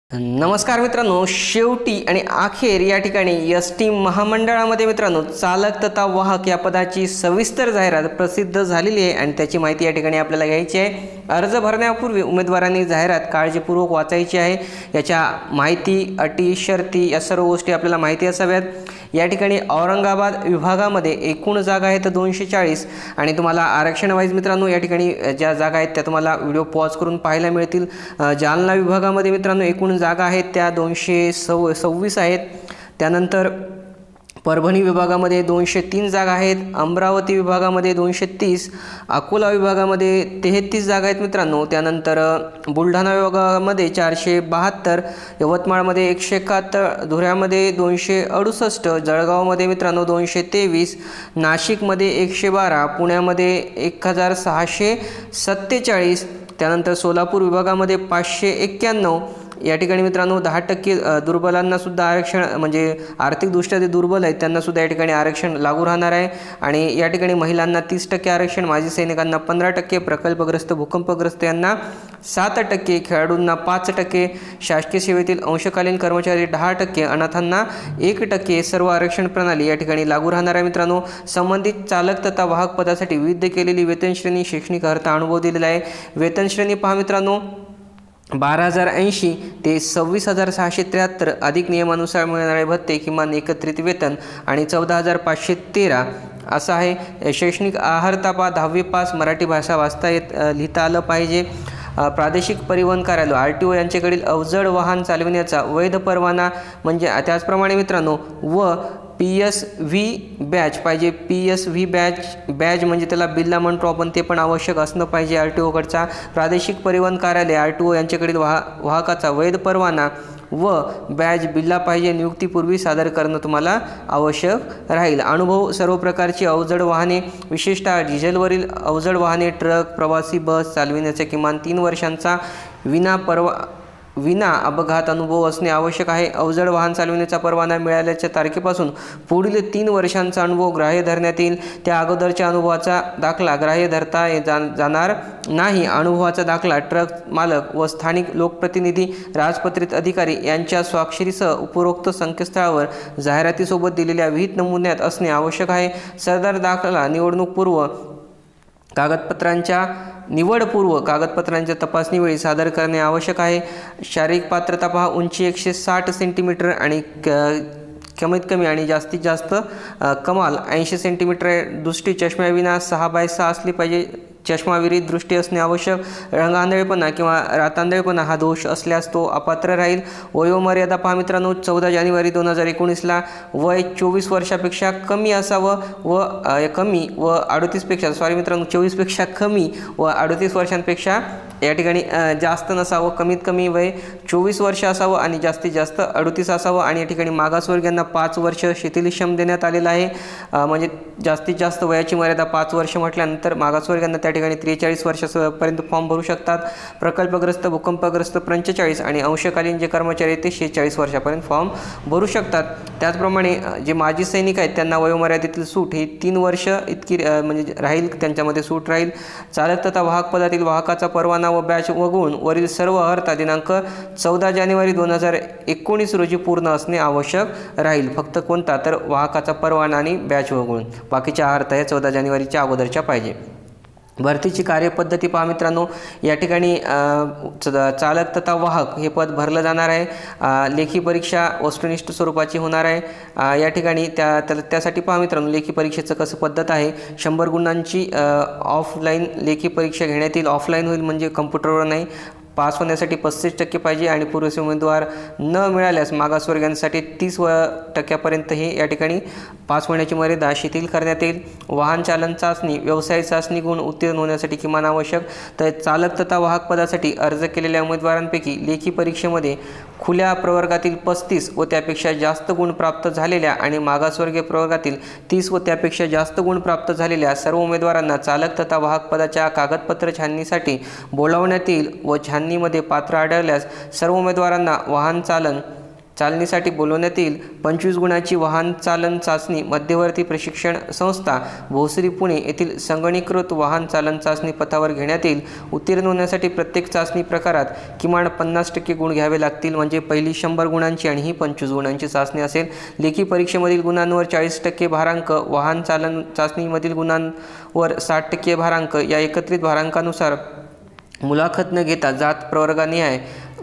नमस्कार मित्रांनो, शेवटी आणि अखेर या ठिकाणी एस.टी. महामंडळामध्ये मित्रांनो चालक तथा वाहक या पदाची सविस्तर जाहिरात प्रसिद्ध झालेली आहे आणि त्याची माहिती या ठिकाणी आपल्याला घ्यायची आहे। अर्ज भरण्यापूर्वी उमेदवारांनी जाहिरात काळजीपूर्वक वाचायची आहे। याच्या माहिती, अटी, शर्ती या सर्व गोष्टी आपल्याला माहिती असाव्यात। या ठिकाणी औरंगाबाद विभागामध्ये एकूण जागा आहेत 240 आणि तुम्हाला आरक्षण वाईज मित्रांनो या ठिकाणी ज्या जागा आहेत त्या तुम्हाला व्हिडिओ पॉज करून पाहायला मिळतील। जालना विभागामध्ये मित्रांनो एकूण जागा आहेत त्या 226 आहेत। त्यानंतर परभणी विभागामध्ये 203 जागा आहेत। अमरावती विभागामध्ये 230, अकोला विभागामध्ये 33 जागा आहेत मित्रांनो। त्यानंतर बुलढाणा विभागामध्ये 472, यवतमाळमध्ये 171, धुळ्यामध्ये 268, जळगावमध्ये मित्रांनो 223, नाशिकमध्ये 112, पुण्यामध्ये 1647, त्यानंतर सोलापूर विभागामध्ये 591। या ठिकाणी मित्रांनो 10% दुर्बलांना सुद्धा आरक्षण म्हणजे आर्थिकदृष्ट्या जे दुर्बल आहेत त्यांना सुद्धा या ठिकाणी आरक्षण लागू राहणार आहे। आणि या ठिकाणी महिलांना 30% आरक्षण, माजी सैनिकांना 15%, प्रकल्पग्रस्त भूकंपग्रस्त यांना 7%, खेळाडूंना 5%, शासकीय सेवेतील अंशकालीन कर्मचारी 10%, अनाथांना 1%, सर्व आरक्षण प्रणाली या ठिकाणी लागू राहणार आहे मित्रांनो। संबंधित चालक तथा वाहक पदासाठी विविध केलेली वेतन श्रेणी, शैक्षणिक अर्हता, अनुभव दिलेला आहे। वेतन श्रेणी पहा मित्रांनो, 12,080 ते 26,673 अधिक नियमानुसार मिळणारे भत्ते किमान एकत्रित वेतन आणि 14,513 असं आहे। शैक्षणिक अर्हता पहा 10वी पास, मराठी भाषा वाचता लिहिता आलं पाहिजे। प्रादेशिक परिवहन कार्यालय RTO यांच्याकडील अवजड वाहन चालविण्याचा वैध परवाना म्हणजे त्याचप्रमाणे मित्रांनो व PSV बॅच पाहिजे। PSV बॅच म्हणजे त्याला बिल्ला म्हणतो आपण, ते पण आवश्यक असणं पाहिजे RTO कडचा। प्रादेशिक परिवहन कार्यालय RTO यांच्याकडील वाहकाचा वैध परवाना व बॅच बिल्ला पाहिजे। नियुक्तीपूर्वी सादर करणं तुम्हाला आवश्यक राहील। अनुभव, सर्व प्रकारची अवजड वाहने विशेषतः डिझेलवरील अवजड वाहने, ट्रक, प्रवासी बस चालविण्याचा किमान 3 वर्षांचा विना अपघात अनुभव असणे आवश्यक आहे। अवजड वाहन चालविण्याचा परवाना मिळाल्याच्या तारखेपासून पुढील 3 वर्षांचा अनुभव ग्राह्य धरण्यात येईल। त्या अगोदरच्या अनुभवाचा दाखला ग्राह्य धरता जाणार नाही। अनुभवाचा दाखला ट्रक मालक व स्थानिक लोकप्रतिनिधी, राजपत्रित अधिकारी यांच्या स्वाक्षरीसह उपरोक्त संकेतस्थळावर जाहिरातीसोबत दिलेल्या विहित नमुन्यात असणे आवश्यक आहे। सदर दाखला निवडपूर्व कागदपत्रांच्या तपासणीवेळी सादर करणे आवश्यक आहे। शारीरिक पात्रता पहा, उंची 160 सेंटीमीटर आणि कमीत कमी आणि जास्तीत जास्त कमाल 80 सेंटीमीटर, दृष्टी चष्म्याविना 6/6 असली पाहिजे, चष्माविरहित दृष्टी असणे आवश्यक। रंगांधळेपणा किंवा रातांधळेपणा हा दोष असल्यास तो अपात्र राहील। वयोमर्यादा पहा मित्रांनो, 14 जानेवारी 2019ला वय 24 वर्षापेक्षा कमी असावं व 24 पेक्षा कमी व 38 वर्षांपेक्षा या ठिकाणी जास्त नसावं। कमीत कमी वय 24 वर्ष असावं आणि जास्तीत जास्त 38 असावं। आणि या ठिकाणी मागासवर्गीयांना 5 वर्ष शिथिलक्षम देण्यात आलेलं आहे। म्हणजे जास्तीत जास्त वयाची मर्यादा 5 वर्ष म्हटल्यानंतर मागासवर्गीयांना त्या ठिकाणी 43 वर्षापर्यंत फॉर्म भरू शकतात। प्रकल्पग्रस्त भूकंपग्रस्त 45 आणि अंशकालीन जे कर्मचारी आहेत ते 46 वर्षापर्यंत फॉर्म भरू शकतात। त्याचप्रमाणे जे माजी सैनिक आहेत त्यांना वयोमर्यादेतील सूट ही 3 वर्ष इतकी म्हणजे राहील, त्यांच्यामध्ये सूट राहील। चालक तथा वाहक पदातील वाहकाचा परवाना व बॅच वगळून वरील सर्व अर्हता दिनांक 14 जानेवारी 2019 रोजी पूर्ण असणे आवश्यक राहील। फक्त कोणता तर वाहकाचा परवाना आणि बॅच वगळून, बाकीच्या अर्हता या 14 जानेवारीच्या अगोदरच्या पाहिजे। भरतीची कार्यपद्धती पहा मित्रांनो, या ठिकाणी चालक तथा वाहक हे पद भरलं जाणार आहे। लेखी परीक्षा वस्तुनिष्ठ स्वरूपाची होणार आहे। या ठिकाणी त्यासाठी पहा मित्रांनो लेखी परीक्षेचं कसं पद्धत आहे। 100 गुणांची ऑफलाईन लेखी परीक्षा घेण्यात येईल। ऑफलाईन होईल म्हणजे कम्प्युटरवर नाही। पास होण्यासाठी 35% पाहिजे आणि पुरेसे उमेदवार न मिळाल्यास मागासवर्गीयांसाठी 30% हे या ठिकाणी पास होण्याची मर्यादा शिथिल करण्यात येईल। वाहन चालन चाचणी, व्यवसाय चाचणी गुण उत्तीर्ण होण्यासाठी किमान आवश्यक। तर चालक तथा वाहक पदासाठी अर्ज केलेल्या उमेदवारांपैकी लेखी परीक्षेमध्ये खुल्या प्रवर्गातील 35 व त्यापेक्षा जास्त गुण प्राप्त झालेल्या आणि मागासवर्गीय प्रवर्गातील 30 व त्यापेक्षा जास्त गुण प्राप्त झालेल्या सर्व उमेदवारांना चालक तथा वाहक पदाच्या कागदपत्र छाननीसाठी बोलावण्यात येईल व छाननीमध्ये पात्र आढळल्यास सर्व उमेदवारांना वाहन चालन चालणीसाठी बोलवण्यात येईल। 25 गुणांची वाहन चालन चाचणी मध्यवर्ती प्रशिक्षण संस्था भोसरी पुणे येथील संगणकीकृत वाहन चालन चाचणी पथावर घेण्यात येईल। उत्तीर्ण होण्यासाठी प्रत्येक चाचणी प्रकारात किमान 50% गुण घ्यावे लागतील, म्हणजे पहिली 100 गुणांची आणि ही 25 गुणांची चाचणी असेल। लेखी परीक्षेमधील गुणांवर 40% भारांक, वाहन चालन चाचणीमधील गुणांवर 60% भारांक या एकत्रित भारांकानुसार मुलाखत न घेता जात प्रवर्गानिहाय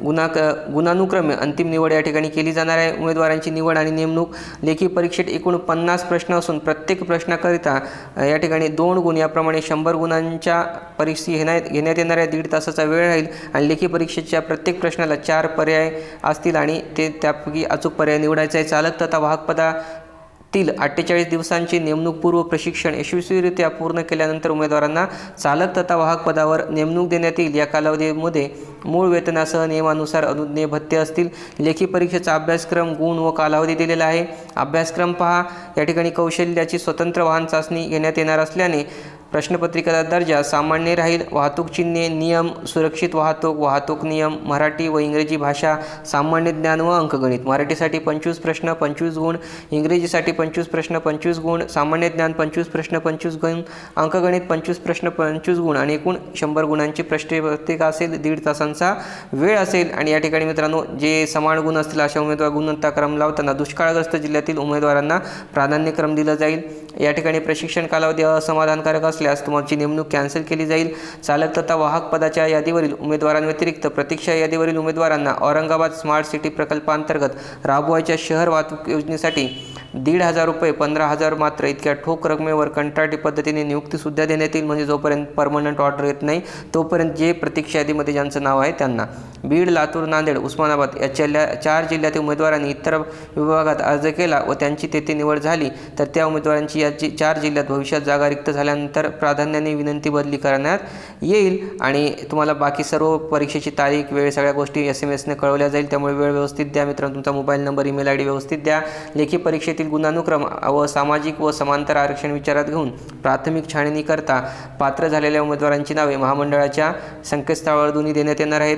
गुणानुक्रमे अंतिम निवड या ठिकाणी केली जाणार आहे। उमेदवारांची निवड आणि नेमणूक लेखी परीक्षेत एकूण 50 प्रश्न असून प्रत्येक प्रश्नाकरिता या ठिकाणी 2 गुण याप्रमाणे 100 गुणांच्या परीक्षा घेण्यात येणार आहे। 1.5 तासाचा वेळ राहील आणि लेखी परीक्षेच्या प्रत्येक प्रश्नाला 4 पर्याय असतील आणि त्यापैकी अचूक पर्याय निवडायचा आहे। चालक तथा वाहक पदातील 48 दिवसांचे नेमणूकपूर्व प्रशिक्षण यशस्वीरित्या पूर्ण केल्यानंतर उमेदवारांना चालक तथा वाहक पदावर नेमणूक देण्यात येईल। या कालावधीमध्ये मूळ वेतनासह नियमानुसार अनुज्ञेय भत्ते असतील। लेखी परीक्षेचा अभ्यासक्रम, गुण व कालावधी दिलेला आहे। अभ्यासक्रम पहा। या ठिकाणी कौशल्याची स्वतंत्र वाहन चाचणी घेण्यात येणार असल्याने प्रश्नपत्रिकेचा दर्जा सामान्य राहील। वाहतूक चिन्हे, नियम, सुरक्षित वाहतूक, वाहतूक नियम, मराठी व इंग्रजी भाषा, सामान्य ज्ञान व अंकगणित। मराठीसाठी 25 प्रश्न 25 गुण, इंग्रजीसाठी 25 प्रश्न 25 गुण, सामान्य ज्ञान 25 प्रश्न 25 गुण, अंकगणित 25 प्रश्न 25 गुण आणि एकूण 100 गुणांची प्रश्नपत्रिका असेल। 1.5 तासांचा वेळ असेल। आणि या ठिकाणी मित्रांनो जे समान गुण असतील अशा उमेदवार गुणवत्ताक्रम लावताना दुष्काळग्रस्त जिल्ह्यातील उमेदवारांना प्राधान्यक्रम दिलं जाईल। या ठिकाणी प्रशिक्षण कालावधी असमाधानकारक असल्यास तुमची नेमणूक कॅन्सल केली जाईल। चालक तथा वाहक पदाच्या यादीवरील उमेदवारांव्यतिरिक्त प्रतीक्षा यादीवरील उमेदवारांना औरंगाबाद स्मार्ट सिटी प्रकल्पांतर्गत राबवायच्या शहर वाहतूक योजनेसाठी 1,500 रुपये 15,000 मात्र इतक्या ठोक रकमेवर कंत्राटी पद्धतीने नियुक्तीसुद्धा देण्यात येईल, म्हणजे जोपर्यंत परमनंट ऑर्डर येत नाही तोपर्यंत जे प्रतीक्षा यादीमध्ये ज्यांचं नाव आहे त्यांना। बीड, लातूर, नांदेड, उस्मानाबाद या 4 जिल्ह्यातील उमेदवारांनी इतर विभागात अर्ज केला व त्यांची तेथे निवड झाली तर त्या उमेदवारांची या 4 जिल्ह्यात भविष्यात जागा रिक्त झाल्यानंतर प्राधान्याने विनंती बदली करण्यात येईल। आणि तुम्हाला बाकी सर्व परीक्षेची तारीख, वेळ सगळ्या गोष्टी SMS-ने कळवल्या जाईल। त्यामुळे वेळ व्यवस्थित द्या मित्रांनो, तुमचा मोबाईल नंबर, ईमेल ID व्यवस्थित द्या। लेखी परीक्षेतील गुणानुक्रम व सामाजिक व समांतर आरक्षण विचारात घेऊन प्राथमिक छाननी करता पात्र झालेल्या उमेदवारांची नावे महामंडळाच्या संकेतस्थळावर दोन्ही देण्यात येणार आहेत।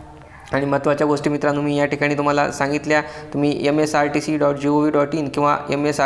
आणि महत्त्वाच्या गोष्टी मित्रांनो मी या ठिकाणी तुम्हाला सांगितल्या। तुम्ही msrtc.gov.in किंवा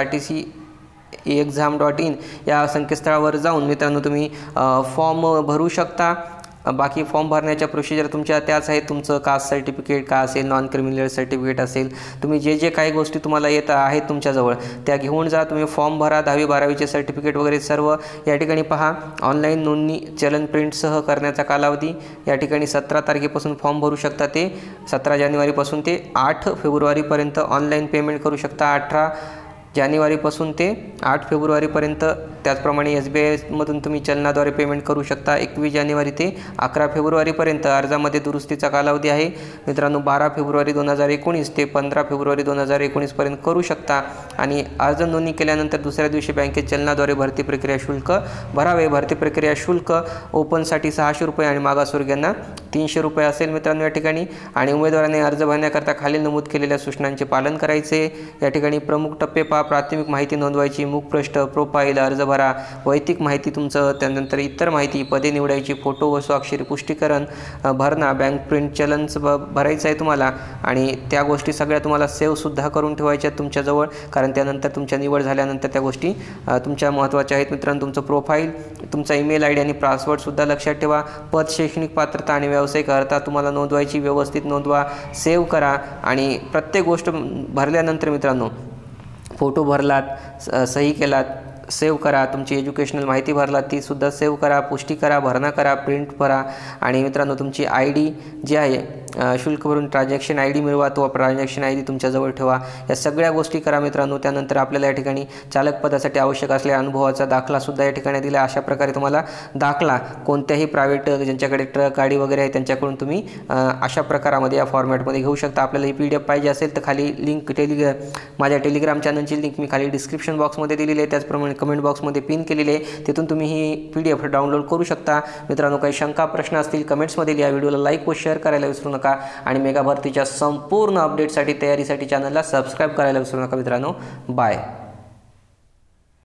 msrtc.exam.in या संकेतस्थळावर जाऊन मित्रांनो तुम्ही फॉर्म भरू शकता। बाकी फॉर्म भरण्याच्या प्रोसिजर तुमच्या त्याच आहेत। तुमचं कास्ट सर्टिफिकेट काय असेल, नॉन क्रिमिनल सर्टिफिकेट असेल, तुम्ही जे काही गोष्टी तुम्हाला येत आहेत तुमच्याजवळ त्या घेऊन जा। तुम्ही फॉर्म भरा। 10वी 12वीचे सर्टिफिकेट वगैरे सर्व या ठिकाणी पहा। ऑनलाईन नोंदणी चलन प्रिंटसह करण्याचा कालावधी या ठिकाणी 17 तारखेपासून फॉर्म भरू शकता, ते 17 जानेवारीपासून ते 8 फेब्रुवारीपर्यंत ऑनलाईन पेमेंट करू शकता। 18 जानेवारीपासून ते 8 फेब्रुवारीपर्यंत त्याचप्रमाणे SBIमधून तुम्ही चलनाद्वारे पेमेंट करू शकता। 21 जानेवारी ते 11 फेब्रुवारीपर्यंत अर्जामध्ये दुरुस्तीचा कालावधी आहे मित्रांनो। 12 फेब्रुवारी 2019 ते 15 फेब्रुवारी 2019 पर्यंत करू शकता। आणि अर्ज नोंदणी केल्यानंतर दुसऱ्या दिवशी बँकेत चलनाद्वारे भरती प्रक्रिया शुल्क भरावे। भरती प्रक्रिया शुल्क ओपनसाठी 600 रुपये आणि मागासवर्गीयांना 300 रुपये असेल मित्रांनो या ठिकाणी। आणि उमेदवारांनी अर्ज भरण्याकरता खाली नमूद केलेल्या सूचनांचे पालन करायचे। या ठिकाणी प्रमुख टप्पे पहा। प्राथमिक माहिती नोंदवायची, मुखपृष्ठ, प्रोफाईल, अर्ज भरा, वैयक्तिक माहिती तुमचं, त्यानंतर इतर माहिती, पदे निवडायची, फोटो व स्वाक्षरी पुष्टीकरण भरणा, बँक प्रिंट चलन्स भरायचं आहे तुम्हाला। आणि त्या गोष्टी सगळ्या तुम्हाला सेव्हसुद्धा करून ठेवायच्या तुमच्याजवळ, कारण त्यानंतर तुमच्या निवड झाल्यानंतर त्या गोष्टी तुमच्या महत्त्वाच्या आहेत मित्रांनो। तुमचं प्रोफाईल, तुमचा ईमेल ID आणि पासवर्डसुद्धा लक्षात ठेवा। पद, शैक्षणिक पात्रता आणि व्यावसायिक अर्हता तुम्हाला नोंदवायची, व्यवस्थित नोंदवा, सेव्ह करा। आणि प्रत्येक गोष्ट भरल्यानंतर मित्रांनो फोटो भरलात, सही केलात, सेव्ह करा। तुमची एज्युकेशनल माहिती भरला ती सुद्धा सेव्ह करा, पुष्टी करा, भरणा करा, प्रिंट भरा। आणि मित्रांनो तुमची ID जी आहे शुल्क भरून ट्रान्झॅक्शन ID मिळवा, तो ट्रान्झॅक्शन ID तुमच्याजवळ ठेवा। या सगळ्या गोष्टी करा मित्रांनो। त्यानंतर आपल्याला या ठिकाणी चालक पदासाठी आवश्यक असलेल्या अनुभवाचा दाखलासुद्धा या ठिकाणी दिला। अशा प्रकारे तुम्हाला दाखला कोणत्याही प्रायव्हेट ज्यांच्याकडे ट्रक गाडी वगैरे आहे त्यांच्याकडून तुम्ही अशा प्रकारामध्ये या फॉर्मॅटमध्ये घेऊ शकता। आपल्याला ही PDF पाहिजे असेल तर खाली लिंक माझ्या टेलिग्राम चॅनलची लिंक मी खाली डिस्क्रिप्शन बॉक्समध्ये दिलेली आहे, त्याचप्रमाणे कमेंट बॉक्समध्ये पिन केलेली आहे, तिथून तुम्ही ही PDF डाउनलोड करू शकता मित्रांनो। काही शंका प्रश्न असतील कमेंट्समध्ये लिहा। व्हिडिओला लाईक व शेअर करायला विसरू नका आणि मेगा भरतीच्या संपूर्ण अपडेटसाठी तयारीसाठी चॅनलला सबस्क्राइब करायला विसरू नका मित्रांनो। बाय।